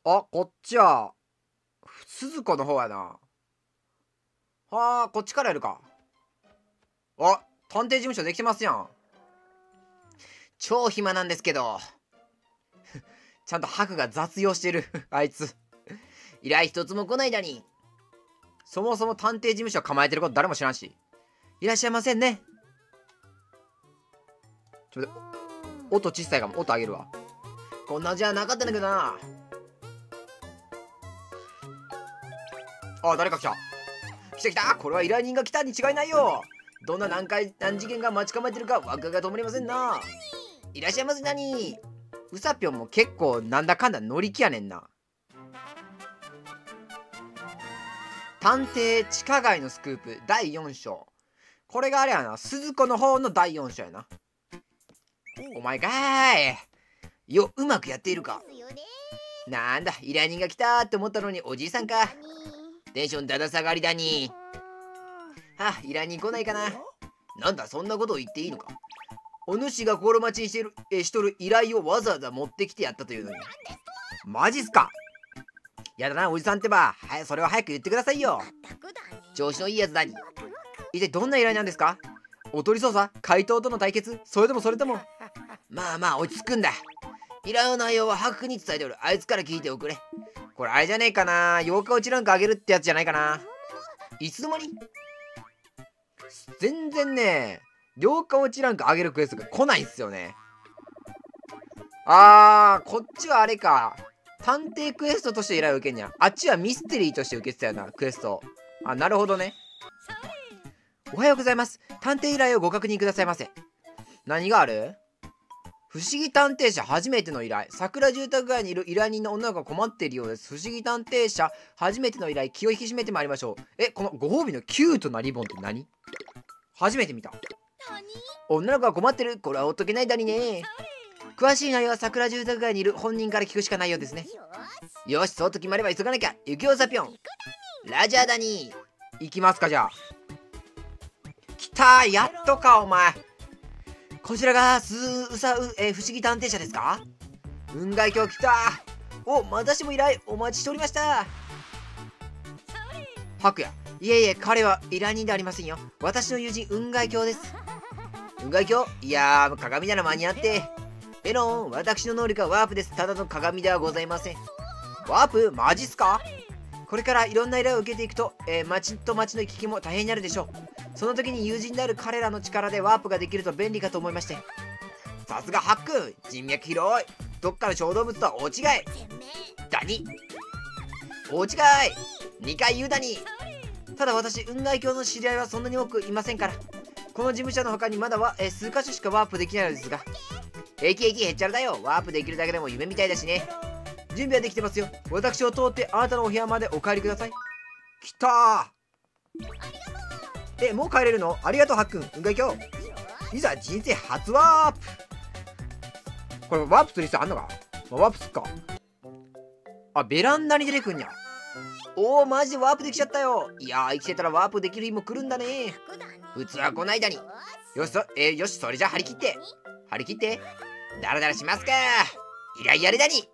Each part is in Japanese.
あ、こっちは、鈴子の方やな。はあ、こっちからやるか。あ、探偵事務所できてますやん。超暇なんですけど。ちゃんとハクが雑用してる。あいつ。依頼一つも来ないだに。そもそも探偵事務所構えてること誰も知らんし。いらっしゃいませんね。ちょっと待って、音小さいかも。音上げるわ。こんなじゃなかったんだけどな。あ、誰か来た。来た来た。これは依頼人が来たに違いないよ。どんな何次元が待ち構えてるかワクワクが止まりませんな。いらっしゃいませなに。うさぴょんも結構なんだかんだ乗り気やねんな。探偵地下街のスクープ第4章。これがあれやな、鈴子の方の第4章やな。お前かーい。よ、うまくやっているか。なんだ、依頼人が来たって思ったのにおじいさんか。テンションだだ下がりだに。はあ、依頼人来ないかな。なんだ、そんなことを言っていいのか。お主が心待ちにしとる依頼をわざわざ持ってきてやったというのに。マジっすか。やだな、おじさんってば。はい、それは早く言ってくださいよ。調子のいいやつだに。一体どんな依頼なんですか。おとり捜査、怪盗との対決、それとも。まあまあ、落ち着くんだ。依頼の内容は白に伝えておる。あいつから聞いておくれ。これあれじゃねえかな。8日落ちランク上げるってやつじゃないかな。いつの間に全然ね、8日落ちランク上げるクエストが来ないんすよね。こっちはあれか。探偵クエストとして依頼を受けんにゃ。あっちはミステリーとして受けてたよな、クエスト。あ、なるほどね。おはようございます。探偵依頼をご確認くださいませ。何がある。不思議探偵社初めての依頼。桜住宅街にいる依頼人の女の子が困っているようです。不思議探偵社初めての依頼、気を引き締めてまいりましょう。このご褒美のキュートなリボンって何。初めて見た。女の子が困ってる。これはほっとけないだにね。詳しい内容は桜住宅街にいる本人から聞くしかないようですね。よし、そうと決まれば急がなきゃ。行くよ、サピョン。ラジャーだに。行きますか、じゃあ。来たー、やっとか、お前。こちらが不思議探偵社ですか。雲外鏡来た。私も依頼お待ちしておりました。白夜。いえいえ、彼は依頼人ではありませんよ。私の友人雲外鏡です。雲外鏡、いやー、鏡なら間に合って。私の能力はワープです。ただの鏡ではございません。ワープマジっすか。これからいろんな依頼を受けていくと、町と町の行き来も大変になるでしょう。その時に友人である彼らの力でワープができると便利かと思いまして。さすがハック、人脈広い。どっかの小動物とは大違い。だに。大違い。2回言うだに。ただ私、雲外鏡の知り合いはそんなに多くいませんから。この事務所の他にまだは、数箇所しかワープできないのですが。平気へっちゃらだよ。ワープできるだけでも夢みたいだしね。準備はできてますよ。私を通ってあなたのお部屋までお帰りください。来たー。もう帰れるの。ありがとう、ハックン。雲外鏡。いざ人生初ワープ。これワープする必要あんのか。ワープすっか。あ、ベランダに出てくんにゃ。マジでワープできちゃったよ。いやー、生きてたらワープできる日も来るんだね。普通は来ないだに。よし、それじゃ張り切って。ダラダラしますか。依頼やれだに。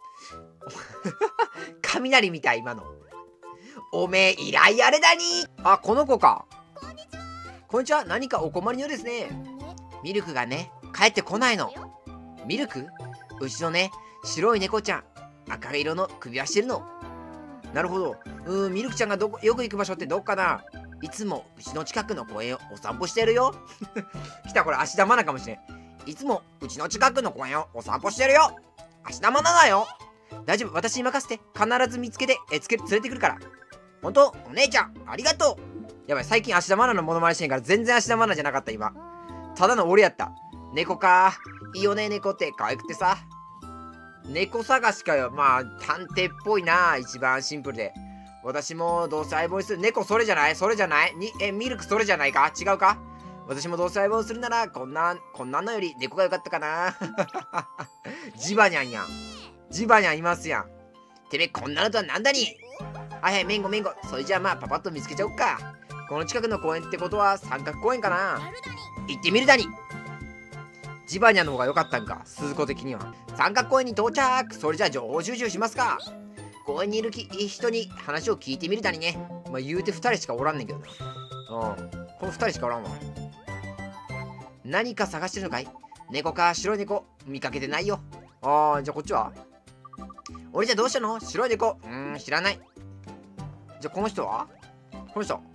雷みたい、今の。おめえ、依頼やれだに。あ、この子か。こんにちは。何かお困りのようですね。ミルクがね、帰ってこないの。ミルク？うちのね、白い猫ちゃん。赤色の首輪してるの。なるほど。ミルクちゃんがよく行く場所ってどっかな。いつもうちの近くの公園をお散歩してるよ。来た、これ芦田愛菜かもしれん。いつもうちの近くの公園をお散歩してるよ。芦田愛菜だよ。大丈夫、私に任せて。必ず見つけて、連れてくるから。ほんと、お姉ちゃん、ありがとう。やばい、最近芦田愛菜のモノマネしてんから全然芦田愛菜じゃなかった、今。ただの俺やった。猫か。いいよね、猫って可愛くてさ。猫探しかよ。まあ、探偵っぽいな。一番シンプルで。私もどうせ相棒にする。猫それじゃない。ミルクそれじゃないか。違うか。私もどうせ相棒にするなら、こんなんのより猫がよかったかな。ジバニャンやん。ジバニャンいますやん。てめえ、こんなのとはなんだに。はい、めんご。それじゃあまあ、パパッと見つけちゃおっか。この近くの公園ってことは三角公園かな。行ってみるだに。 ジバニャンの方が良かったんか、鈴子的には。三角公園に到着。それじゃあ情報収集しますか。公園にいる人に話を聞いてみるだにね。まあ言うて2人しかおらんねんけどな。この2人しかおらんわ。何か探してるのかい？猫か白い猫見かけてないよ。じゃあこっちは？俺じゃどうしたの？白い猫。知らない。じゃあこの人は？この人。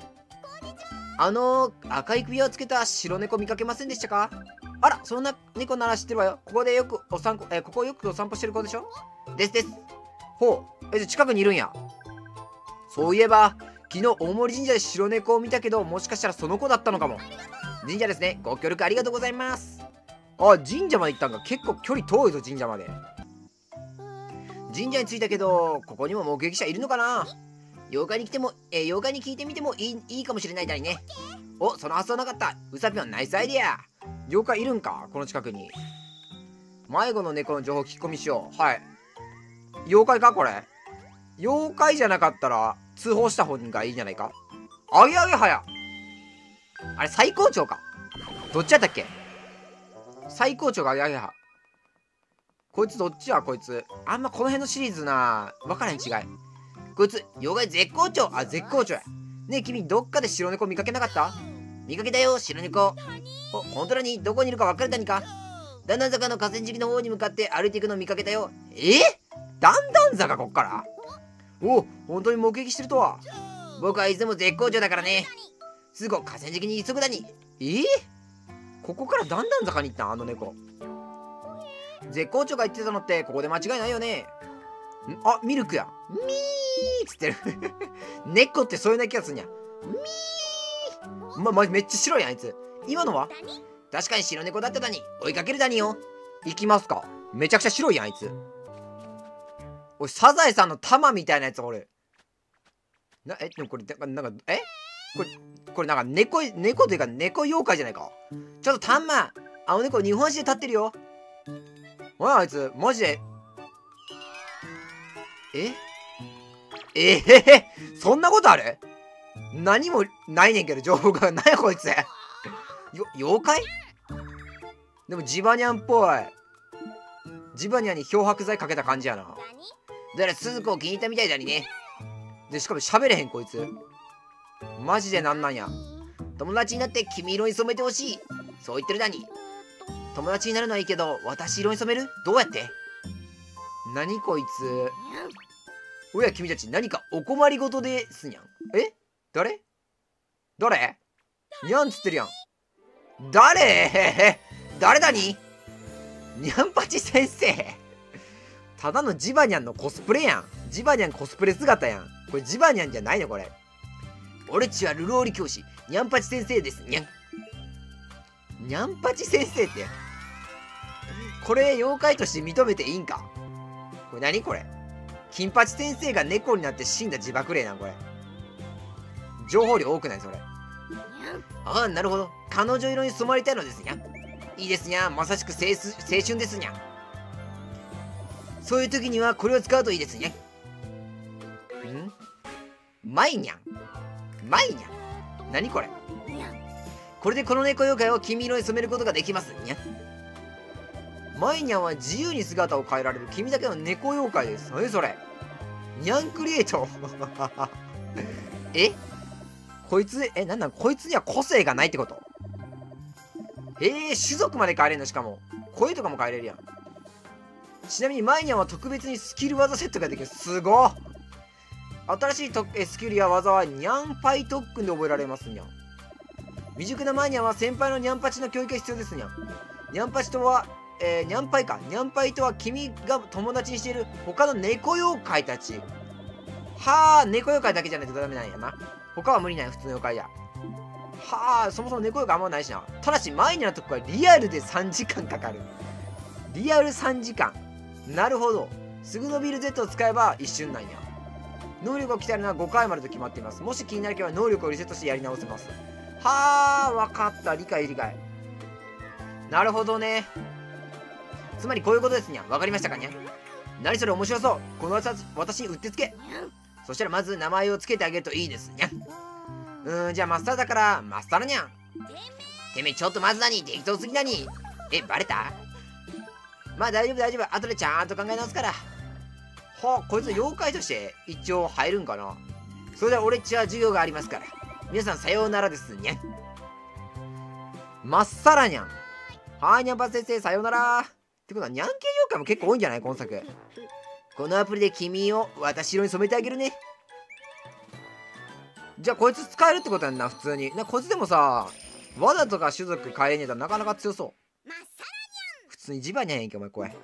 赤い首をつけた白猫見かけませんでしたか？あら、そんな猫なら知ってるわよ。ここでよくお散歩、ここよくお散歩してる子でしょ？です。ほう。じゃあ近くにいるんや。そういえば、昨日大森神社で白猫を見たけど、もしかしたらその子だったのかも。神社ですね。ご協力ありがとうございます。神社まで行ったんか。結構距離遠いぞ、神社まで。神社に着いたけど、ここにも目撃者いるのかな？妖怪に聞いてみてもいいかもしれないだにね。その発想なかった。うさぴょんナイスアイディア。妖怪いるんか、この近くに。迷子の猫の情報聞き込みしよう。はい。妖怪かこれ。妖怪じゃなかったら通報した方がいいんじゃないか。あげはや。あれ最高潮か。どっちやったっけ？最高潮があげは。こいつどっちやこいつ。あんまこの辺のシリーズな分からへん違い。こいつ妖怪絶好調。絶好調や。ねえ君どっかで白猫見かけなかった？見かけたよ白猫。本当にどこにいるか分かれたにか？段々坂の河川敷の方に向かって歩いていくのを見かけたよ。段々坂こっから？本当に目撃してるとは。僕はいつでも絶好調だからね。すぐ河川敷に急ぐだに。ここから段々坂に行ったんあの猫。絶好調が言ってたのってここで間違いないよね。ミルクや。ミーっつってる。猫ってそういうな気がすんや。ミーめっちゃ白いやんあいつ。今のは確かに白猫だっただに。追いかけるだによ。行きますか。めちゃくちゃ白いやんあいつ。サザエさんの玉みたいなやつおる。でもこれこれなんか猫というか猫妖怪じゃないか。ちょっとタンマ、青猫日本足で立ってるよ。あいつマジで。そんなことある？何もないねんけど情報が。何やこいつ。妖怪？でもジバニャンっぽい。ジバニャンに漂白剤かけた感じやな。だから鈴子を気に入ったみたいだにね。でしかも喋れへんこいつ。マジでなんなんや。友達になって君色に染めてほしい。そう言ってるだに。友達になるのはいいけど私色に染める？どうやって？何こいつ。おや君たち何かお困りごとですにゃん。誰にゃんつってるやん。誰だに？にゃんぱち先生。ただのジバニャンのコスプレやん。ジバニャンコスプレ姿やん。これジバニャンじゃないのこれ。俺っちはルローリ教師にゃんぱち先生ですにゃん。にゃんぱち先生って、これ妖怪として認めていいんか？これ何これ。金八先生が猫になって死んだ自爆霊なんこれ。情報量多くないそれ。なるほど。彼女色に染まりたいのですにゃ。いいですにゃ。まさしく青春ですにゃ。そういう時にはこれを使うといいですにゃ。マイニャン。何これ。これでこの猫妖怪を黄色に染めることができますにゃ。マイニャンは自由に姿を変えられる君だけの猫妖怪です。何それ。ニャンクリエイト。こいつこいつには個性がないってこと？種族まで変えれるの？しかも声とかも変えれるやん。ちなみにマイニャンは特別にスキル技セットができる。すごっ。新しいスキルや技はニャンパイ特訓で覚えられますにゃん。未熟なマイニャンは先輩のニャンパチの教育が必要ですにゃん。ニャンパチとはニャンパイか。ニャンパイとは君が友達にしている他の猫妖怪たち。猫妖怪だけじゃないとダメなんやな。他は無理なんや、普通の妖怪や。そもそも猫妖怪あんまないしな。ただしマイニャンのとこはリアルで3時間かかる。リアル3時間。なるほど。すぐ伸びる Z を使えば一瞬なんや。能力を鍛えるのは5回までと決まっています。もし気になるければ能力をリセットしてやり直せます。わかった。理解。なるほどね。つまりこういうことですにゃ。わかりましたかにゃ。何それ面白そう。この私にうってつけ。そしたらまず名前をつけてあげるといいですにゃ。じゃあマスターだからマスターにゃん。てめえちょっとまずだに適当すぎだに。 バレた？まあ大丈夫大丈夫。後でちゃんと考え直すから。はあ、こいつ妖怪として一応入るんかな。それでは俺っちは授業がありますから。皆さんさようならですにゃん。まっさらにゃん。はーい、にゃんぱ先生、さようなら。ってことは、にゃん系妖怪も結構多いんじゃない今作。このアプリで君を私色に染めてあげるね。じゃあこいつ使えるってことやんな、普通に。こいつでもさ、技とか種族変えれねえとなかなか強そう。普通にジバニャンやんけ、お前これ。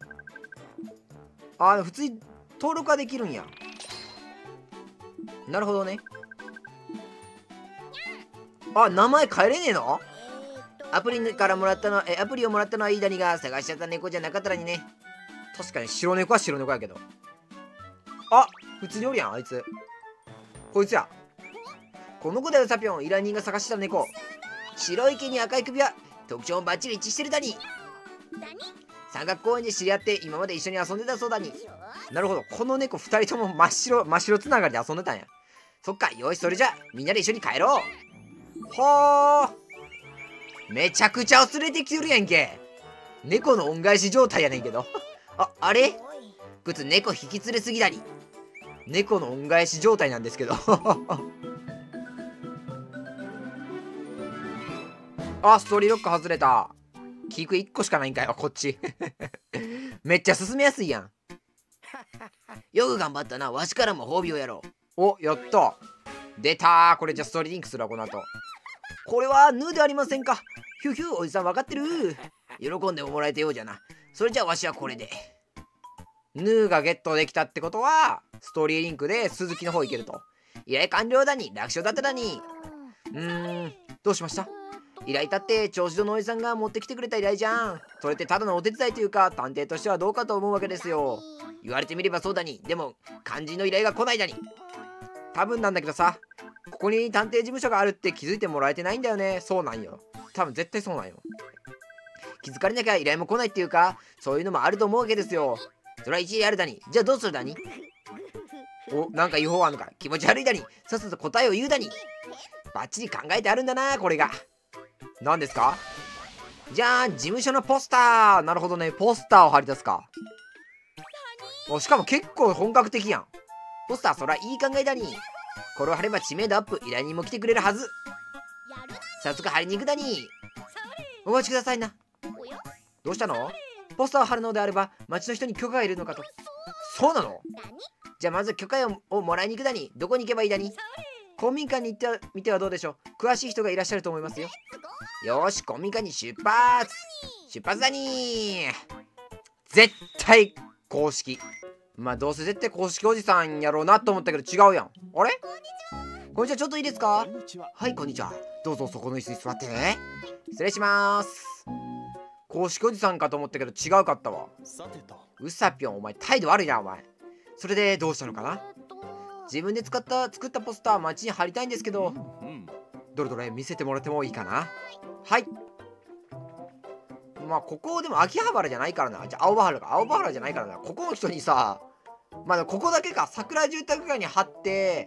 普通に登録はできるんや。なるほどね。名前変えれねえの？アプリをもらったのはイーダニが探しちゃった猫じゃなかったらにね。確かに白猫は白猫やけど。普通におるやん、あいつ。こいつや。この子だよ、サピョン。依頼人が探した猫。白い毛に赤い首輪。特徴もバッチリ一致してるだに。山岳公園で知り合って今まで一緒に遊んでたそうだに。なるほど。この猫2人とも真っ白つながりで遊んでたんや。そっか。よし、それじゃみんなで一緒に帰ろう。ほー。めちゃくちゃ連れてきてるやんけ。猫の恩返し状態やねんけど。あれこいつ猫引き連れすぎだに。猫の恩返し状態なんですけど。ストーリーロック外れた。キーク1個しかないんかよ、こっち。めっちゃ進めやすいやん。よく頑張ったな。わしからも褒美をやろう。やった。出たー。これじゃストーリーリンクするわ、この後。これはヌーでありませんか。ヒューヒュー、おじさん分かってる。喜んでもらえてようじゃな。それじゃあわしはこれで。ヌーがゲットできたってことは、ストーリーリンクで鈴木の方行けると。依頼完了だに。楽勝だっただに。どうしました？依頼だって調子のおじさんが持ってきてくれた依頼じゃん。それってただのお手伝いというか、探偵としてはどうかと思うわけですよ。言われてみればそうだに。でも肝心の依頼が来ないだに。多分なんだけどさ、ここに探偵事務所があるって気づいてもらえてないんだよね。そうなんよ。多分絶対そうなんよ。気づかれなきゃ依頼も来ないっていうか、そういうのもあると思うわけですよ。それは一理あるだに。じゃあどうするだに。なんか違法あんのか。気持ち悪いだに。さっさと答えを言うだに。バッチリ考えてあるんだな、これが。何ですか？じゃあ事務所のポスター。なるほどね。ポスターを貼り出すか。しかも結構本格的やん。ポスター、そらいい考えだに。これを貼れば知名度アップ。依頼人も来てくれるはず。早速貼りに行くだに。お待ちくださいな。どうしたの？ポスターを貼るのであれば町の人に許可がいるのかと。そうなの？じゃあまず許可をもらいに行くだに。どこに行けばいいだに。公民館に行ってみてはどうでしょう。詳しい人がいらっしゃると思いますよ。よーし、公民館に出発だに。絶対公式。どうせ絶対公式おじさんやろうなと思ったけど違うやん。あれ？こんにちは、ちょっといいですか？はい、こんにちは。どうぞそこの椅子に座ってね。失礼します。公式おじさんかと思ったけど違うかったわ。うさぴょん、お前態度悪いな、お前。それでどうしたのかな？自分で作ったポスター街に貼りたいんですけど、どれどれ見せてもらってもいいかな？はい。ここでも秋葉原じゃないからな。じゃあ青葉原じゃないからな。ここの人にさ、ここだけか。桜住宅街に貼って、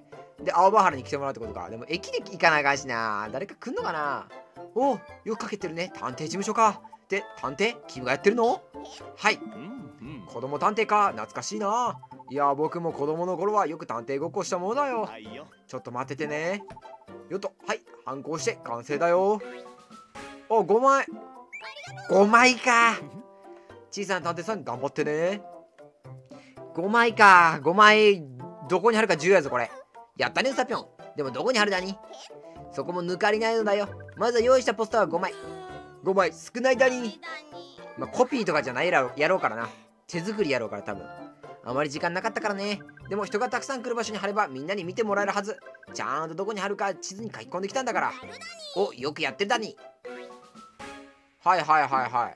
で青葉原に来てもらうってことか。でも駅で行かないかんしな。誰か来んのかな？よくかけてるね。探偵事務所か。で、探偵？君がやってるの？はい。子供探偵か。懐かしいな。いや、僕も子供の頃はよく探偵ごっこしたものだよ。ちょっと待っててね。よっと、はい、反抗して完成だよ。5枚。5枚か。小さな探偵さん頑張ってね。5枚か。5枚、どこに貼るか重要やぞ、これ。やったね、うさぴょん。でもどこに貼るだに？そこも抜かりないのだよ。まずは用意したポスターは5枚。5枚、少ないだに。コピーとかじゃないやろうからな。手作りやろうから多分。あまり時間なかったからね。でも人がたくさん来る場所に貼ればみんなに見てもらえるはず。ちゃんとどこに貼るか地図に書き込んできたんだから。よくやってるだに。はい。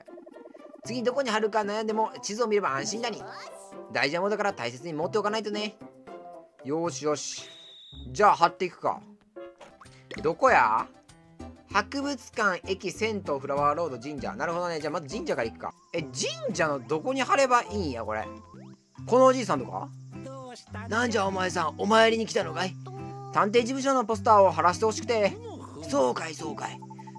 次どこに貼るか悩んでも地図を見れば安心だに。大事なものだから大切に持っておかないとね。よし。じゃあ貼っていくか。どこや？博物館、駅、銭湯、フラワーロード、神社。なるほどね。じゃあまず神社から行くか。神社のどこに貼ればいいんや、これ。このおじいさんとか？なんじゃお前さん、お参りに来たのかい？探偵事務所のポスターを貼らせてほしくて。そうかい。そ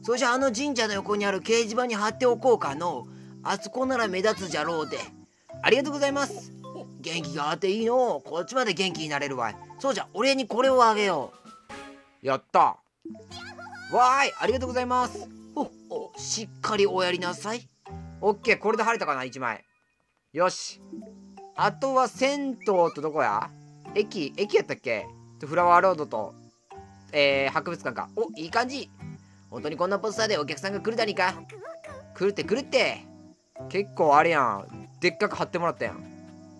それじゃあの神社の横にある掲示板に貼っておこうかの。あそこなら目立つじゃろうで。ありがとうございます。元気があっていいの。こっちまで元気になれるわい。そうじゃ、お礼にこれをあげよう。やった。わーい、ありがとうございます。しっかりおやりなさい。オッケー、これで晴れたかな、1枚。よし。あとは銭湯とどこや？駅やったっけ？フラワーロードと、博物館か。いい感じ。本当にこんなポスターでお客さんが来るだにか。来るって。結構あれやん。でっかく貼ってもらったやん。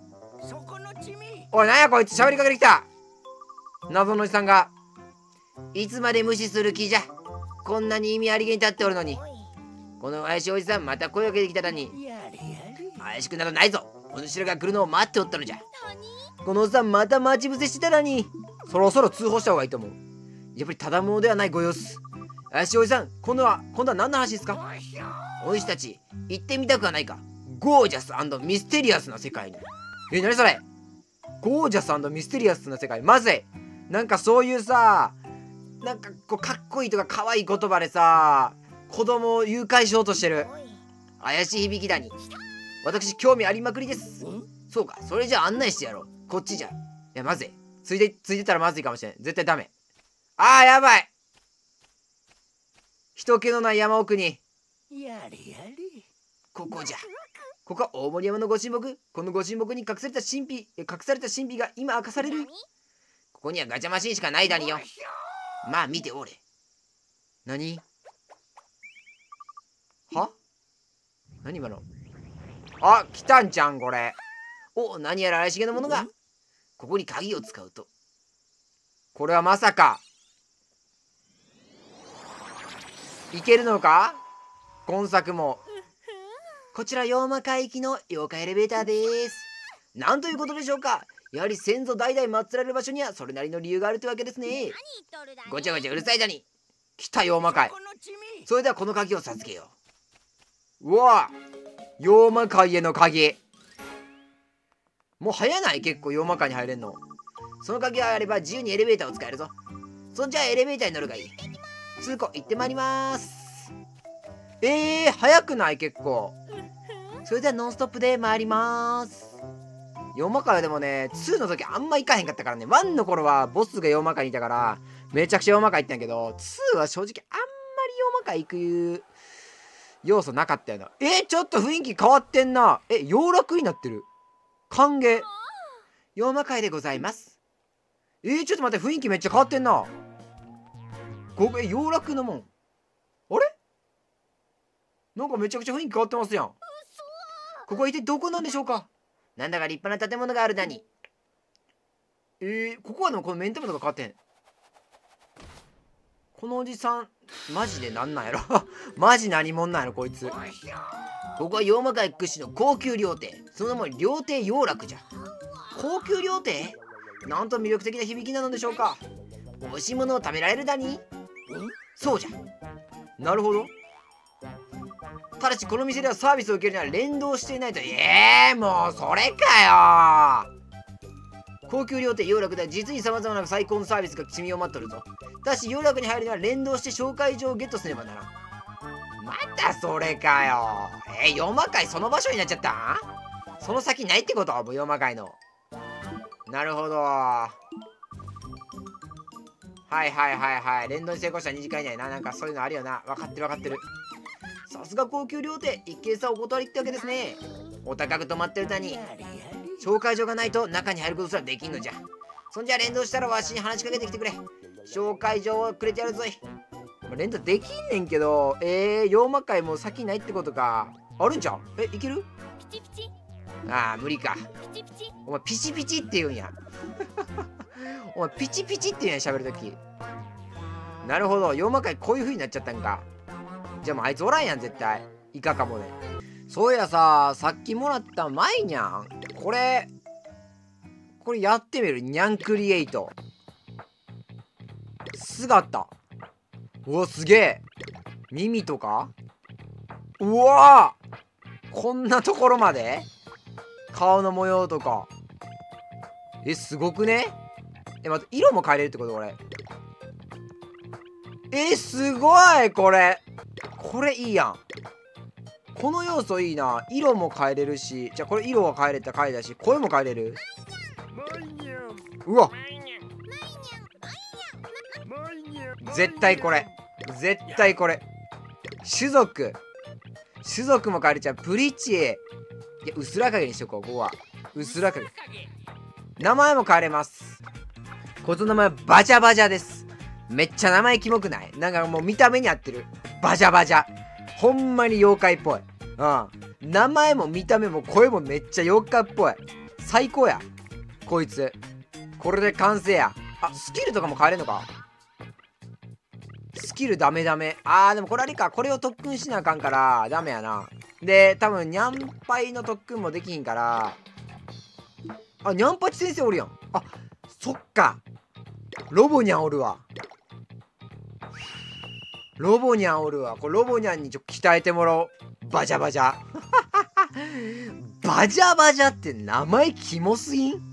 おい、なんやこいつ、喋りかけてきた。謎のおじさんが。いつまで無視する気じゃ。こんなに意味ありげに立っておるのに。この怪しいおじさん、また声をかけてきただに。怪しくなどないぞ。お主らが来るのを待っておったのじゃ。このおじさん、また待ち伏せしてただに。そろそろ通報した方がいいと思う。やっぱりただものではないご様子。怪しいおじさん、今度は何の話ですか？お主たち、行ってみたくはないか？ゴージャス&ミステリアスな世界に。何それ？ゴージャス&ミステリアスな世界。まずい。なんかそういうさ、なんかこうかっこいいとか可愛い言葉でさ、子供を誘拐しようとしてる。怪しい響きだに。私興味ありまくりです。そうか、それじゃあ案内してやろう。こっちじゃ。いや、まずい。ついてたらまずいかもしれん。絶対ダメ。やばい。人気のない山奥に。ここじゃ。ここは大森山のご神木。このご神木に隠された神秘が今明かされる。ここにはガチャマシンしかないだによ。まあ見ておれ。何？は？何今の？来たんちゃんこれ。何やら怪しげなものが。ここに鍵を使うと。これはまさか。いけるのか？今作も。こちら妖魔海域の妖怪エレベーターです。なんということでしょうか。やはり先祖代々祀られる場所にはそれなりの理由があるというわけですね。ごちゃごちゃうるさいだに。来た妖魔界。それではこの鍵を授けよう。うわ、妖魔界への鍵。もう早ない？結構妖魔界に入れんの。その鍵があれば自由にエレベーターを使えるぞ。そんじゃあエレベーターに乗るがいい。通行行ってまいります。早くない？結構。それではノンストップで参ります。妖魔界でもね、2の時あんま行かへんかったからね。1の頃はボスが妖魔界にいたからめちゃくちゃ妖魔界行ったんやけど、2は正直あんまり妖魔界行く要素なかったよな。ちょっと雰囲気変わってんな。洋楽になってる。歓迎。妖魔界でございます。ちょっと待って、雰囲気めっちゃ変わってんな。洋楽のもん。あれなんかめちゃくちゃ雰囲気変わってますやん。ここは一体どこなんでしょうか。なんだか立派な建物があるだに。ここはでもこのメンテナンスが変わってん。このおじさんマジでなんなんやろマジ何者なんやろこいつ。ここは妖魔界屈指の高級料亭。その名も料亭洋楽じゃ。高級料亭？なんと魅力的な響きなのでしょうか。美味しいものを食べられるだに。そうじゃ。なるほど。ただしこの店ではサービスを受けるには連動していないと。もうそれかよ。高級料亭洋楽では実に様々な最高のサービスが積みを待っとるぞ。ただし洋楽に入るには連動して紹介状をゲットすればならん。またそれかよ。妖魔界その場所になっちゃったん？その先ないってこと？もう妖魔界の。なるほど。連動に成功したら2時間以内な。なんかそういうのあるよな。分かってる。さすが高級料亭。一見さお断りってわけですね。お高く泊まってるだに。紹介状がないと中に入ることすらできんのじゃ。そんじゃ連動したらわしに話しかけてきてくれ。紹介状をくれてやるぞい。連動できんねんけど、妖魔界もう先ないってことか。あるんじゃん。いける？ピチピチ。無理か。ピチピチ。お前ピチピチって言うんや。お前ピチピチって言うんや、喋るとき。なるほど、妖魔界こういう風になっちゃったんか。じゃあもうあいつおらんやん絶対。イカかもね。そういやさ、さっきもらったマイニャン。これやってみる。ニャンクリエイト。姿。うわ、すげえ。耳とか。うわー、こんなところまで顔の模様とか。すごくね。待って、色も変えれるってことこれ。 すごいこれいいやん。この要素いいな。色も変えれるし、じゃあこれ色は変えれた回だし、声も変えれる。うわ、絶対これ種族も変えれちゃう。プリチエ、いやうすら影にしとこう。ここはうすら影。名前も変えれます。この名前はバジャバジャです。めっちゃ名前キモくない？なんかもう見た目に合ってる。バジャバジャ、ほんまに妖怪っぽい。名前も見た目も声もめっちゃ妖怪っぽい。最高やこいつ。これで完成や。スキルとかも変えれんのか。スキルダメ。でもこれあれか、これを特訓しなあかんからダメやな。で多分ニャンパイの特訓もできひんから。ニャンパチ先生おるやん。そっか、ロボニャンおるわ。これロボニャンに鍛えてもらおう。バジャバジャバジャバジャって名前キモすぎん？